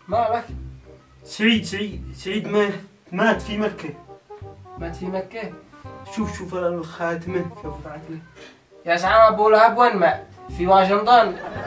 مالك؟ سعيد مات في مكة. مات في مكة؟ شوف الخاتمة، شوف. يا زعما أبو لهب وين مات؟ في واشنطن؟